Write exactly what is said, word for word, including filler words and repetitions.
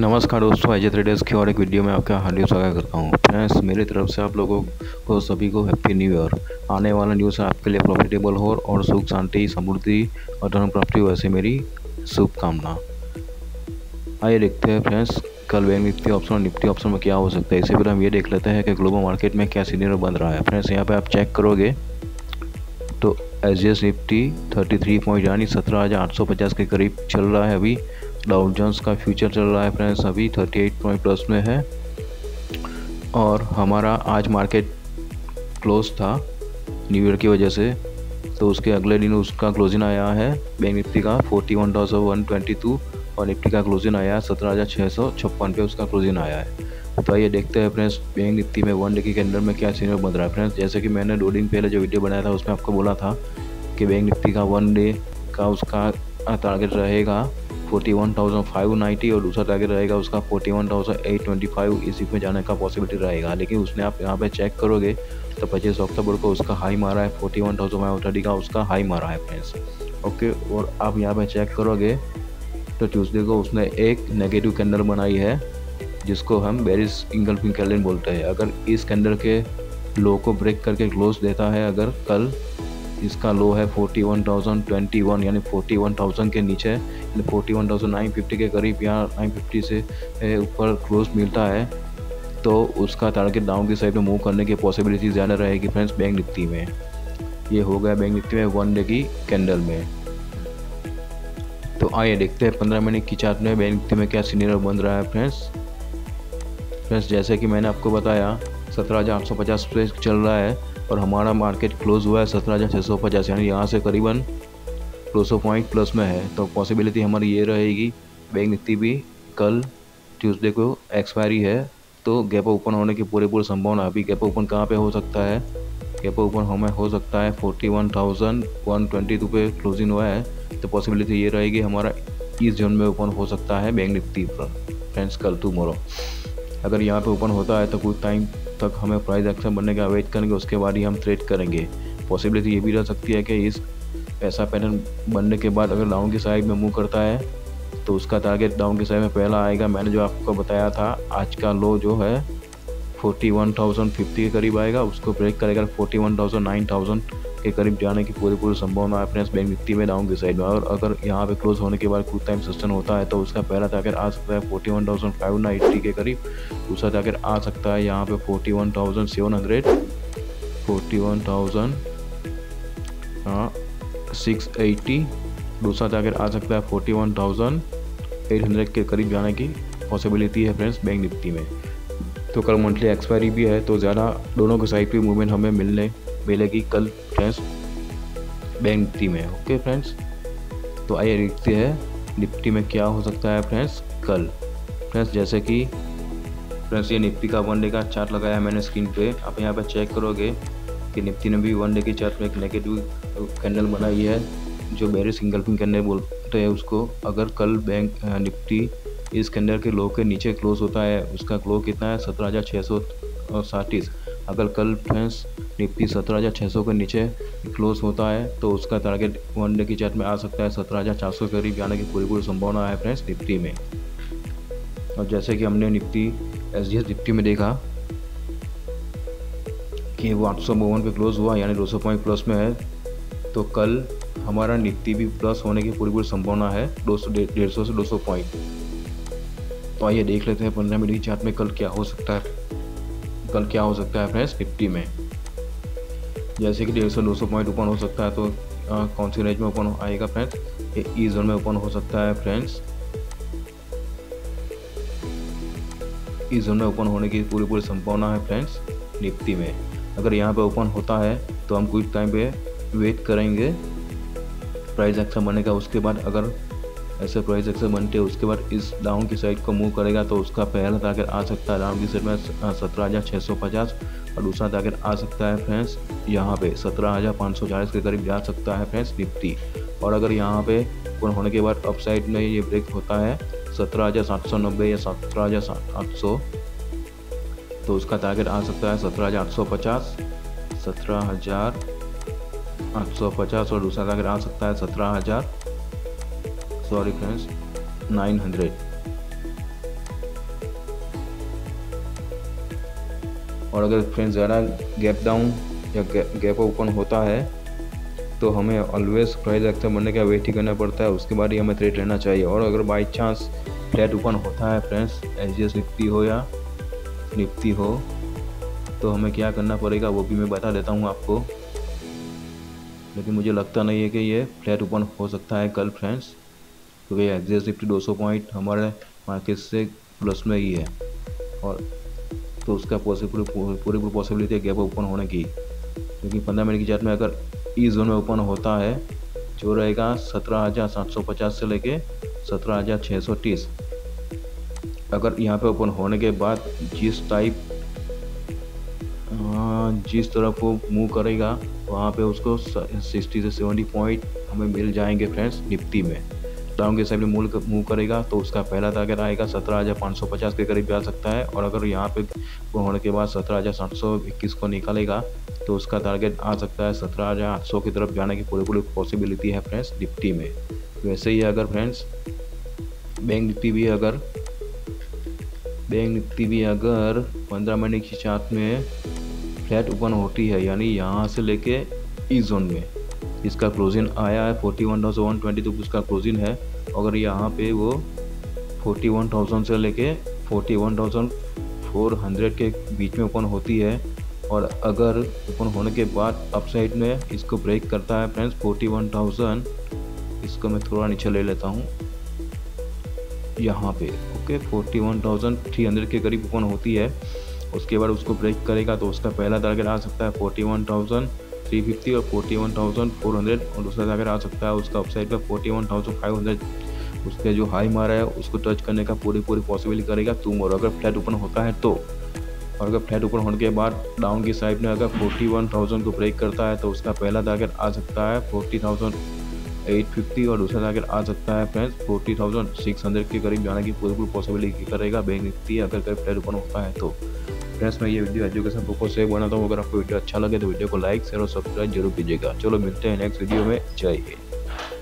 नमस्कार दोस्तों, एजे ट्रेडर्स की और एक वीडियो में आपका हार्दिक स्वागत करता हूँ। फ्रेंड्स, मेरी तरफ से आप लोगों को सभी को हैप्पी न्यू ईयर। आने वाला न्यूज़ आपके लिए प्रॉफिटेबल हो और सुख शांति समृद्धि और धन प्राप्ति हो, ऐसे मेरी शुभकामना। आइए देखते हैं फ्रेंड्स, कल बैंक निफ्टी ऑप्शन और निफ्टी ऑप्शन में क्या हो सकता है। इससे पहले हम ये देख लेते हैं कि ग्लोबल मार्केट में क्या सीनियर बन रहा है। फ्रेंड्स, यहाँ पर आप चेक करोगे तो S G S Nifty thirty three point यानी सत्रह हज़ार आठ सौ पचास के करीब चल रहा है। अभी डाउ जोन्स का फ्यूचर चल रहा है फ्रेंड्स, अभी अड़तीस पॉइंट प्लस में है। और हमारा आज मार्केट क्लोज था न्यू ईयर की वजह से, तो उसके अगले दिन उसका क्लोजिंग आया है बैंक निफ्टी का forty one thousand one twenty two और निफ्टी का क्लोजिंग आया है सत्रह हज़ार छः सौ छप्पन पे उसका क्लोजिंग आया है। तो आइए देखते हैं फ्रेंड्स, बैंक निफ्टी में वन डे के कैंडल में क्या सीनियर बन रहा है। फ्रेंड्स, जैसे कि मैंने दो दिन पहले जो वीडियो बनाया था उसमें आपको बोला था कि बैंक निफ्टी का वन डे का उसका टारगेट रहेगा forty one thousand five ninety और दूसरा टारगेट रहेगा उसका forty one thousand eight twenty five, इसी में जाने का पॉसिबिलिटी रहेगा। लेकिन उसने आप यहाँ पे चेक करोगे तो पच्चीस अक्टूबर को उसका हाई मारा है forty one thousand five thirty का उसका हाई मारा है फ्रेंड्स। ओके, और आप यहाँ पे चेक करोगे तो ट्यूसडे को उसने एक नेगेटिव कैंडल बनाई है जिसको हम बेरिश इंगल्फिंग कैंडल बोलते हैं। अगर इस कैंडल के लो को ब्रेक करके क्लोज देता है, अगर कल इसका लो है forty one thousand twenty one यानी फोर्टी वन थाउजेंड के नीचे यानी forty one thousand nine fifty के करीब या नाइन फिफ्टी से ऊपर क्लोज मिलता है तो उसका टारगेट डाउन की साइड में मूव करने की पॉसिबिलिटी ज़्यादा रहेगी फ्रेंड्स बैंक निफ्टी में। ये हो गया बैंक निफ्टी में वन डे की कैंडल में। तो आइए देखते हैं पंद्रह मिनट की चार्ट में बैंक निफ्टी में क्या सीनियर बन रहा है फ्रेंड्स। फ्रेंड्स, जैसे कि मैंने आपको बताया सत्रह हज़ार आठ सौ पचास पे चल रहा है और हमारा मार्केट क्लोज हुआ है सत्रह हज़ार छः सौ पचास यानी यहाँ से करीबन दो सौ पॉइंट प्लस में है। तो पॉसिबिलिटी हमारी ये रहेगी बैंक निफ्टी भी कल ट्यूसडे को एक्सपायरी है तो गैप ओपन होने की पूरी पूरी संभावना। अभी गैप ओपन कहाँ पे हो सकता है, गैप ओपन हमें हो सकता है forty one thousand one twenty two पे क्लोजिंग हुआ है। तो पॉसिबिलिटी ये रहेगी हमारा इस जोन में ओपन हो सकता है बैंक निफ्टी पर फ्रेंड्स कल टुमारो। अगर यहाँ पे ओपन होता है तो कुछ टाइम तक हमें प्राइस एक्शन बनने का वेट करेंगे, उसके बाद ही हम ट्रेड करेंगे। पॉसिबिलिटी ये भी रह सकती है कि इस ऐसा पैटर्न बनने के बाद अगर डाउन की साइड में मूव करता है तो उसका टारगेट डाउन की साइड में पहला आएगा। मैंने जो आपको बताया था आज का लो जो है फोर्टी वन थाउजेंड फिफ्टी के करीब आएगा, उसको ब्रेक करेगा forty one thousand nine thousand के करीब जाने की पूरी पूरी संभावना है फ्रेंड्स बैंक निफ्टी में डाउन की साइड में। और अगर यहाँ पे क्लोज होने के बाद कुछ टाइम सस्टेन होता है तो उसका पहला टारगेट आ सकता है forty one thousand five ninety के करीब, दूसरा टारगेट आ सकता है यहाँ पे forty one thousand seven hundred forty one thousand six eighty, दूसरा टारगेट आ सकता है forty one thousand eight hundred के करीब जाने की पॉसिबिलिटी है फ्रेंड्स बैंक निफ्टी में। तो कल मंथली एक्सपायरी भी है तो ज़्यादा दोनों के साइड पे मूवमेंट हमें मिलने मिलेगी कल फ्रेंड्स बैंक निफ्टी में। ओके फ्रेंड्स, तो आइए देखते हैं निफ्टी में क्या हो सकता है फ्रेंड्स कल। फ्रेंड्स, जैसे कि फ्रेंड्स ये निफ्टी का वन डे का चार्ट लगाया है मैंने स्क्रीन पे, आप यहाँ पे चेक करोगे कि निफ्टी ने भी वन डे की चार्ट में एक नेगेटिव कैंडल बनाई है जो बेरिश इंगल्फिंग कैंडल बोलते हैं उसको। अगर कल बैंक निफ्टी इस कैंडल के लो के नीचे क्लोज होता है, उसका क्लो कितना है सत्रह हज़ार छः सौ साठ। अगर कल फ्रेंड्स निफ्टी सत्रह हज़ार छः सौ के नीचे क्लोज होता है तो उसका टारगेट वन डे की चार्ट में आ सकता है सत्रह हज़ार चार सौ के करीब जाने की पूरी पूरी संभावना है फ्रेंड्स निफ्टी में। और जैसे कि हमने Nifty S G S Nifty में देखा कि वो आठ सौ बावन पे क्लोज हुआ यानी दो सौ पॉइंट प्लस में है, तो कल हमारा निफ्टी भी प्लस होने की पूरी पूरी संभावना है दो सौ डेढ़ सौ से दो सौ पॉइंट। तो आइए देख लेते हैं पंद्रह मिनट की चार्ट में कल क्या हो सकता है कल क्या हो सकता है फ्रेंड्स निफ्टी में। जैसे कि डेढ़ सौ दो सौ पॉइंट ओपन हो सकता है तो आ, कौन सी रेंज में ओपन आएगा फ्रेंड्स, ये ई जोन में ओपन हो सकता है फ्रेंड्स। ई जोन में ओपन होने की पूरी पूरी संभावना है फ्रेंड्स निफ्टी में। अगर यहाँ पे ओपन होता है तो हम कुछ टाइम पे वेट करेंगे प्राइस एक्शन बनने का, उसके बाद अगर ऐसे प्राइस एक्शन बनते हैं उसके बाद इस डाउन की साइड को मूव करेगा तो उसका पहला टारगेट आ सकता है डाउन की साइड में सत्रह हज़ार छः सौ पचास और दूसरा टारगेट आ सकता है फ्रेंड्स यहाँ पे सत्रह हज़ार पाँच सौ चालीस के करीब जा सकता है फ्रेंड्स निफ्टी। और अगर यहाँ पे ओपन होने के बाद अप साइड में ये ब्रेक होता है सत्रह हज़ार सात सौ नब्बे या सत्रह हज़ार आठ सौ तो उसका टारगेट आ सकता है सत्रह हज़ार आठ सौ पचास सत्रह हज़ार आठ सौ पचास और दूसरा टारगेट आ सकता है सत्रह हज़ार सॉरी फ्रेंड्स नाइन हंड्रेड। और अगर फ्रेंड्स ज़्यादा गैप डाउन या गैप ओपन होता है तो हमें ऑलवेज प्राइस एक्सेप्ट बनने का वेट ही करना पड़ता है, उसके बाद ही हमें ट्रेड लेना चाहिए। और अगर बाई चांस फ्लैट ओपन होता है friends, H D S Nifty हो या निफ्टी हो, तो हमें क्या करना पड़ेगा वो भी मैं बता देता हूँ आपको। लेकिन मुझे लगता नहीं है कि ये फ्लैट ओपन हो सकता है कल फ्रेंड्स, क्योंकि एच डी एस निफ्टी दो सौ पॉइंट हमारे मार्केट से प्लस में ही है, और तो उसका पॉसिबल पूरी पूरी पॉसिबिलिटी है गैप ओपन होने की। क्योंकि पंद्रह मिनट की चार्ट में अगर ई जोन में ओपन होता है जो रहेगा सत्रह हज़ार सात सौ पचास से लेके सत्रह हज़ार छः सौ तीस, अगर यहाँ पे ओपन होने के बाद जिस टाइप जिस तरफ वो मूव करेगा वहाँ पे उसको साठ से सत्तर पॉइंट हमें मिल जाएंगे फ्रेंड्स। निफ्टी में डाउन के साइड में मूव मूव करेगा तो उसका पहला टारगेट आएगा सत्रह हज़ार पाँच सौ पचास के करीब जा सकता है, और अगर यहाँ पे होने के बाद सत्रह हज़ार सात सौ इक्कीस को निकालेगा तो उसका टारगेट आ सकता है सत्रह हज़ार आठ सौ की तरफ जाने की पूरी पूरी पॉसिबिलिटी है फ्रेंड्स निफ्टी में। वैसे ही अगर फ्रेंड्स बैंक निफ्टी भी अगर बैंक निफ्टी भी अगर पंद्रह मिनट की चार्ट में फ्लैट ओपन होती है, यानी यहाँ से लेके इस जोन में इसका क्लोजिंग आया है इकतालीस हज़ार एक सौ बीस तो उसका क्लोजिंग है। अगर यहाँ पे वो इकतालीस हज़ार से लेके इकतालीस हज़ार चार सौ के बीच में ओपन होती है, और अगर ओपन होने के बाद अपसाइड में इसको ब्रेक करता है फ्रेंड्स इकतालीस हज़ार, इसको मैं थोड़ा नीचे ले लेता हूँ यहाँ पे, ओके इकतालीस हज़ार तीन सौ के करीब ओपन होती है, उसके बाद उसको ब्रेक करेगा तो उसका पहला टारगेट आ सकता है इकतालीस हज़ार तीन सौ पचास और इकतालीस हज़ार चार सौ, और दूसरा टारगेट आ सकता है उसका अपसाइड पर इकतालीस हज़ार पाँच सौ। उसके जो हाई मारा है उसको टच करने का पूरी पूरी पॉसिबिलिटी करेगा तुम, और अगर फ्लैट ओपन होता है तो, और अगर फ्लैट ओपन होने के बाद डाउन की साइड में अगर इकतालीस हज़ार को ब्रेक करता है तो उसका पहला टारगेट आ सकता है चालीस हज़ार आठ सौ पचास, और दूसरा टारगेट आ सकता है फ्रेंड्स चालीस हज़ार छह सौ के करीब जाने की पूरी पूरी पॉसिबिलिटी करेगा बैंक निफ्टी अगर कभी फ्लैट ओपन होता है तो। फ्रेंड्स मैं ये वीडियो एजुकेशन पर्पज से बनाता हूँ, अगर आपको वीडियो अच्छा लगे तो वीडियो को लाइक शेयर और सब्सक्राइब जरूर कीजिएगा। चलो मिलते हैं नेक्स्ट वीडियो में, जय हिंद।